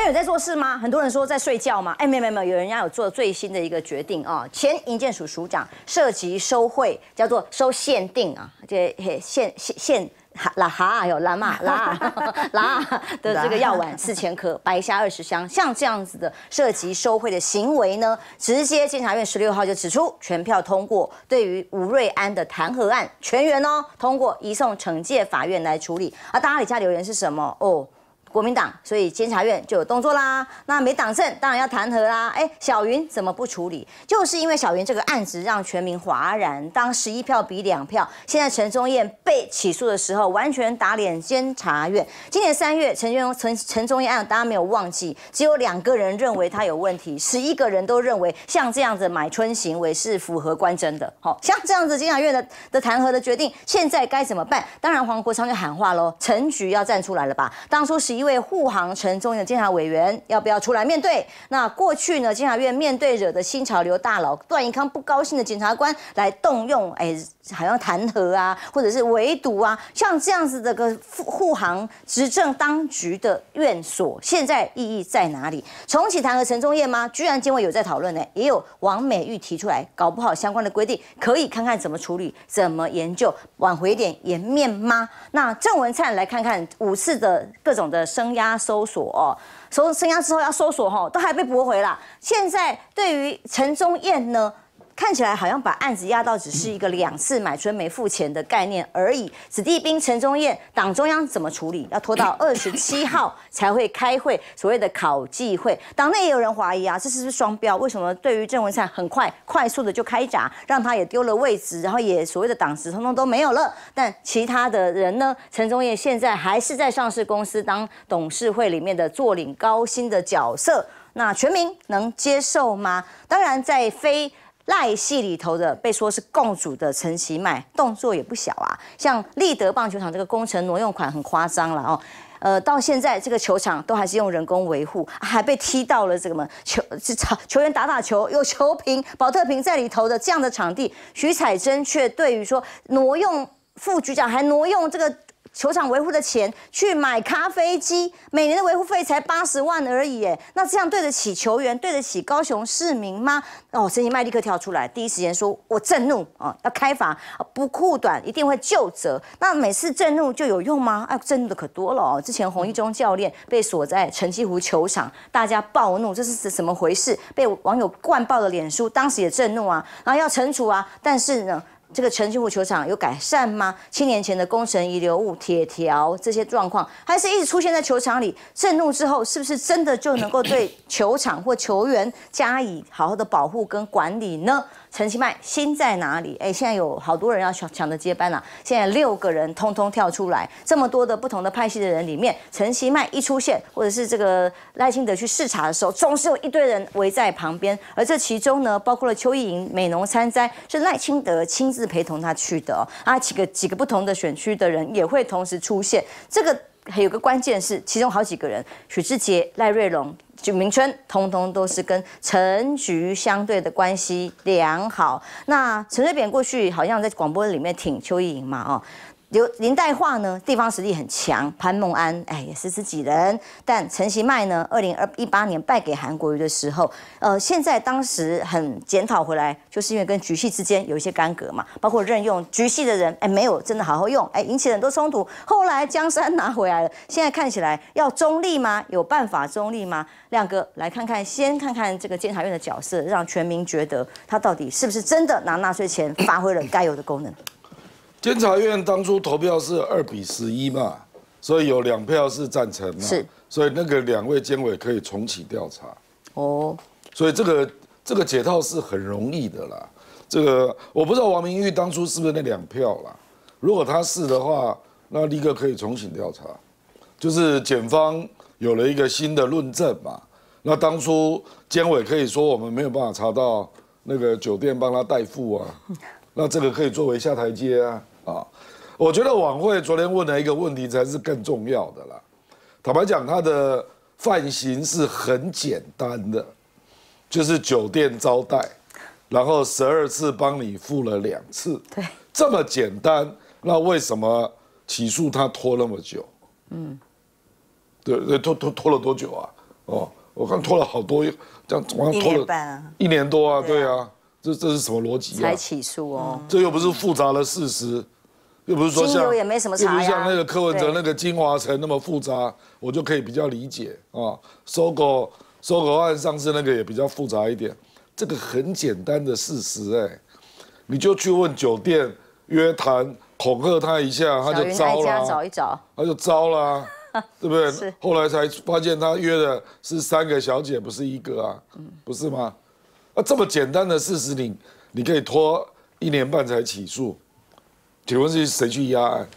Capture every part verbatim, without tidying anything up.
院有在做事吗？很多人说在睡觉吗？哎，没有没有没有，有人家有做最新的一个决定啊。前营建署署长涉及收贿，叫做收限定啊，这限限限。拉哈有拉嘛拉拉的这个药丸四千颗，白虾二十箱，像这样子的涉及收贿的行为呢，直接监察院十六号就指出全票通过，对于吴瑞安的弹劾案全员哦通过，移送惩戒法院来处理。啊，大家底下留言是什么？哦。国民党，所以监察院就有动作啦。那没党政，当然要弹劾啦。哎，小云怎么不处理？就是因为小云这个案子让全民哗然。当十一票比两票，现在陈宗彦被起诉的时候，完全打脸监察院。今年三月，陈元陈陈宗彦案，大家没有忘记，只有两个人认为他有问题，十一个人都认为像这样子买春行为是符合官箴的。好，像这样子监察院的的弹劾的决定，现在该怎么办？当然，黄国昌就喊话喽，陈局要站出来了吧？当初十一位护航陈宗彦的监察委员要不要出来面对？那过去呢，监察院面对惹的新潮流大佬段宜康不高兴的检察官来动用，哎，好像弹劾啊，或者是围堵啊，像这样子的个护航执政当局的院所，现在意义在哪里？重启弹劾陈宗彦吗？居然监委有在讨论呢，也有王美玉提出来，搞不好相关的规定可以看看怎么处理，怎么研究，挽回点颜面吗？那郑文灿来看看五次的各种的声押搜索哦，搜声押之后要搜索哈，都还被驳回了。现在对于陈宗彦呢？看起来好像把案子压到只是一个两次买春没付钱的概念而已。子弟兵陈宗彦，党中央怎么处理？要拖到二十七号才会开会，所谓的考纪会。党内也有人怀疑啊，这是不是双标？为什么对于郑文灿很快快速的就开闸，让他也丢了位置，然后也所谓的党职通通都没有了？但其他的人呢？陈宗彦现在还是在上市公司当董事会里面的坐领高薪的角色，那全民能接受吗？当然，在非赖系里头的被说是共主的陈其迈动作也不小啊，像立德棒球场这个工程挪用款很夸张了哦，呃，到现在这个球场都还是用人工维护，还被踢到了这个么球球员打打球有球瓶、保特瓶在里头的这样的场地，徐彩珍却对于说挪用副局长还挪用这个球场维护的钱去买咖啡机，每年的维护费才八十万而已，哎，那这样对得起球员，对得起高雄市民吗？哦，陈其迈立刻跳出来，第一时间说：“我震怒啊，要开罚，不护短一定会究责。”那每次震怒就有用吗？哎，震怒的可多了哦。之前洪一中教练被锁在澄清湖球场，大家暴怒，这是怎么回事？被网友灌爆了脸书，当时也震怒啊，然后要惩处啊，但是呢？这个澄清湖球场有改善吗？七年前的工程遗留物、铁条这些状况，还是一直出现在球场里？震怒之后，是不是真的就能够对球场或球员加以好好的保护跟管理呢？陈其迈心在哪里？哎，现在有好多人要抢抢着接班了、啊，现在六个人通通跳出来，这么多的不同的派系的人里面，陈其迈一出现，或者是这个赖清德去视察的时候，总是有一堆人围在旁边，而这其中呢，包括了邱意莹美浓参哉，是赖清德亲自陪同他去的、哦，啊，几个几个不同的选区的人也会同时出现，这个。还有个关键是，其中好几个人，许志杰、赖瑞隆、许明春，通通都是跟陈局相对的关系良好。那陈水扁过去好像在广播里面挺邱意莹嘛，哦。刘林黛桦呢，地方实力很强，潘孟安哎也是自己人，但陈其迈呢，二零一八年败给韩国瑜的时候，呃，现在当时很检讨回来，就是因为跟局系之间有一些干戈嘛，包括任用局系的人，哎，没有真的好好用，哎，引起了很多冲突。后来江山拿回来了，现在看起来要中立吗？有办法中立吗？亮哥来看看，先看看这个监察院的角色，让全民觉得他到底是不是真的拿纳税钱发挥了该有的功能。 监察院当初投票是二比十一嘛，所以有两票是赞成嘛，是，所以那个两位监委可以重启调查。哦，所以这个这个解套是很容易的啦。这个我不知道王明玉当初是不是那两票啦，如果他是的话，那立刻可以重启调查。就是检方有了一个新的论证嘛，那当初监委可以说我们没有办法查到那个酒店帮他代付啊。那这个可以作为下台阶啊啊！我觉得晚会昨天问的一个问题才是更重要的啦。坦白讲，他的犯行是很简单的，就是酒店招待，然后十二次帮你付了两次，对，这么简单，那为什么起诉他拖那么久？嗯，对对，拖拖拖了多久啊？ 哦，我看拖了好多，这样往上拖了一年多啊，对啊，这这是什么逻辑啊？ 才起诉哦， 这又不是复杂的事实，又不是说像也没什么查呀， 又不是像那个柯文哲那个金华城那么复杂，我就可以比较理解啊。搜狗搜狗案上次那个也比较复杂一点，这个很简单的事实哎，你就去问酒店约谈。恐吓他一下，他就招了， 找一找， 他就招了，对不对？后来才发现他约的是三个小姐，不是一个啊，不是吗？啊，这么简单的事实，你你可以拖一年半才起诉，请问是谁去压案？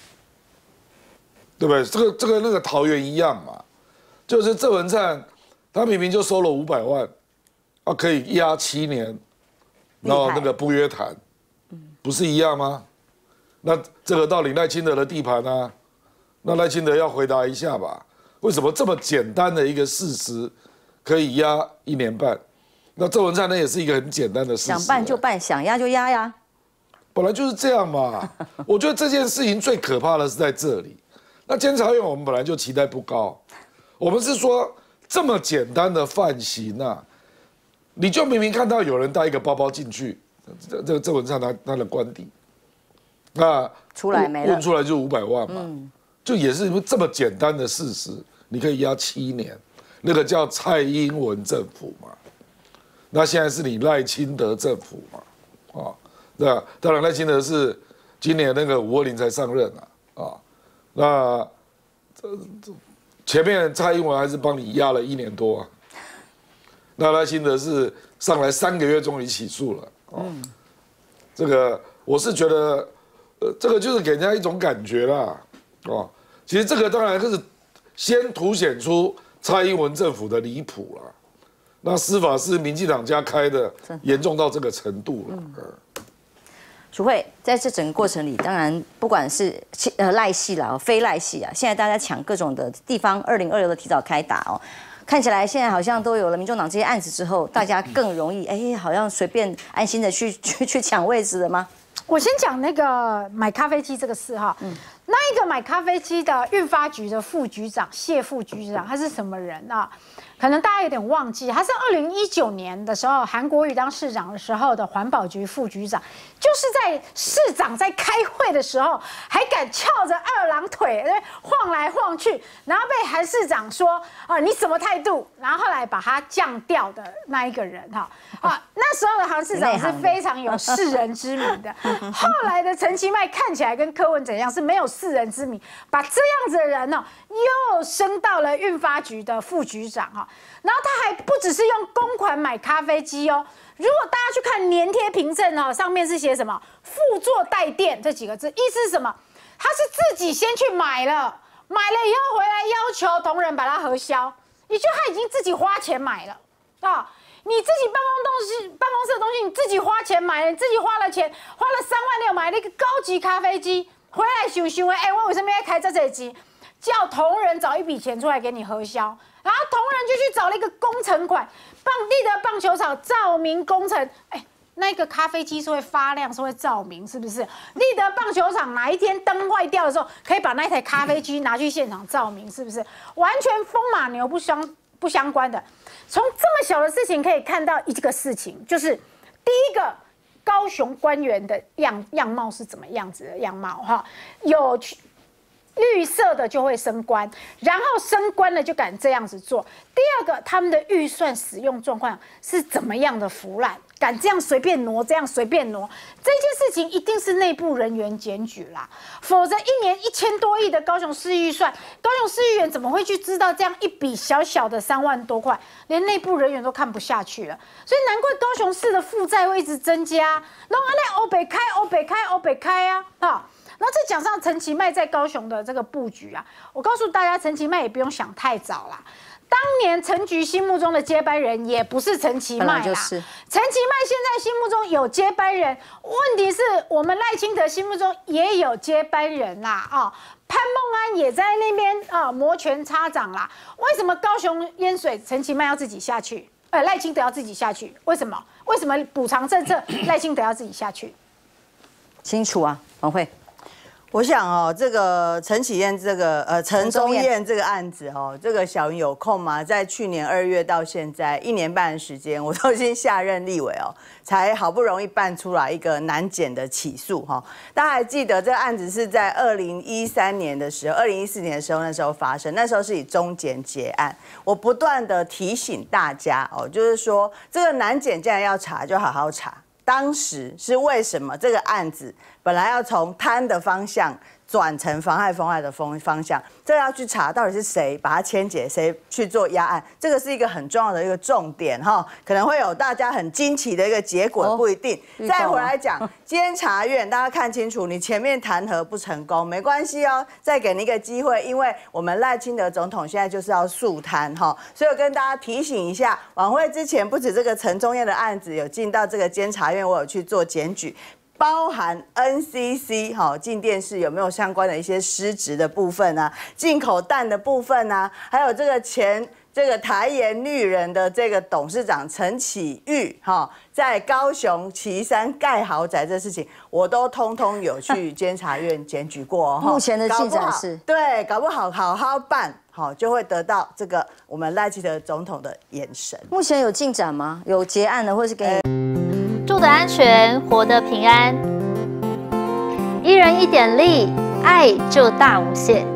对不对？这个这个那个桃园一样嘛，就是郑文灿，他明明就收了五百万，啊，可以压七年，然后那个不约谈，不是一样吗？那这个到你赖清德的地盘啊，那赖清德要回答一下吧，为什么这么简单的一个事实可以压一年半？那郑文灿呢也是一个很简单的事实， 想办就办，想压就压呀， 本来就是这样嘛。我觉得这件事情最可怕的是在这里。那监察院我们本来就期待不高，我们是说这么简单的犯行啊，你就明明看到有人带一个包包进去，这这个郑文灿他他的官邸。那出来没了， 问出来就五百万嘛，嗯、就也是这么简单的事实，你可以压七年，那个叫蔡英文政府嘛，那现在是你赖清德政府嘛，啊，对吧？当然赖清德是今年那个五二零才上任啊，啊，那前面蔡英文还是帮你压了一年多啊，那赖清德是上来三个月终于起诉了，啊，嗯、这个我是觉得。呃，这个就是给人家一种感觉啦，哦，其实这个当然就是先凸显出蔡英文政府的离谱啦。那司法是民进党家开的，严重到这个程度了。嗯， 淑慧在这整个过程里，当然不管是呃赖系啦，非赖系啊，现在大家抢各种的地方二零二六的提早开打哦。看起来现在好像都有了民众党这些案子之后，大家更容易哎，好像随便安心的去去去抢位置了吗？ 我先讲那个买咖啡机这个事哈，嗯，那一个买咖啡机的运发局的副局长谢副局长，他是什么人啊？可能大家有点忘记，他是二零一九年的时候，韩国瑜当市长的时候的环保局副局长，就是在市长在开会的时候，还敢翘着二郎腿晃来晃去，然后被韩市长说啊你什么态度？然后后来把他降调的那一个人哈啊，那时候的韩市长是非常有世人之名的。后来的陈其迈看起来跟柯文哲一样是没有世人之名，把这样子的人呢、哦、又升到了运发局的副局长哈。然后他还不只是用公款买咖啡机哦，如果大家去看粘贴凭证哦，上面是写什么“副座代垫”这几个字，意思是什么？他是自己先去买了，买了以后回来要求同仁把它核销，也就他已经自己花钱买了啊。你自己办公东西、办公室的东西，你自己花钱买了，你自己花了钱，花了三万六买了一个高级咖啡机，回来想想哎，我为什么要开这这机？叫同仁找一笔钱出来给你核销，然后同仁就去找了一个工程款，棒地的棒球场照明工程，哎，那个咖啡机是会发亮，是会照明，是不是？立德棒球场哪一天灯坏掉的时候，可以把那台咖啡机拿去现场照明，是不是？完全风马牛不相不相关的。从这么小的事情可以看到一个事情，就是第一个，高雄官员的样样貌是怎么样子的样貌哈？有绿色的就会升官，然后升官了就敢这样子做。第二个，他们的预算使用状况是怎么样的腐烂，敢这样随便挪，这样随便挪，这件事情一定是内部人员检举啦，否则一年一千多亿的高雄市预算，高雄市议员怎么会去知道这样一笔小小的三万多块，连内部人员都看不下去了，所以难怪高雄市的负债会一直增加，然后那欧北开、欧北开、欧北开啊，哈。然后再讲上陈其迈在高雄的这个布局啊，我告诉大家，陈其迈也不用想太早啦。当年陈菊心目中的接班人也不是陈其迈啦，就是、陈其迈现在心目中有接班人，问题是我们赖清德心目中也有接班人啦啊、哦，潘孟安也在那边啊、哦、摩拳擦掌啦。为什么高雄淹水，陈其迈要自己下去？呃，赖清德要自己下去？为什么？为什么补偿政策赖清德要自己下去？ 清楚啊，王慧。 我想哦，这个陈启燕这个呃陈宗彦这个案子哦，这个小云有空吗？在去年二月到现在一年半的时间，我都已经下任立委哦，才好不容易办出来一个难检的起诉哈。大家还记得这个案子是在二零一三年的时候，二零一四年的时候那时候发生，那时候是以中检结案。我不断的提醒大家哦，就是说这个难检既然要查，就好好查。当时是为什么这个案子本来要从贪的方向转成妨害风化的方方向，这要去查到底是谁把它牵结，谁去做压案，这个是一个很重要的一个重点哈，可能会有大家很惊奇的一个结果，不一定。哦、再回来讲，监察院大家看清楚，你前面弹劾不成功没关系哦，再给你一个机会，因为我们赖清德总统现在就是要肃贪哈，所以我跟大家提醒一下，晚会之前不止这个陈宗彦的案子有进到这个监察院，我有去做检举。包含 N C C 哈进电视有没有相关的一些失职的部分啊，进口蛋的部分啊，还有这个前这个台盐绿人的这个董事长陈启玉哈，在高雄旗山盖豪宅这事情，我都通通有去监察院检举过哈。 目前的进展是， 对，搞不好好好办。好，就会得到这个我们赖清德总统的眼神。 目前有进展吗？有结案的，或是给你住得安全，活得平安。一人一点力，爱就大无限。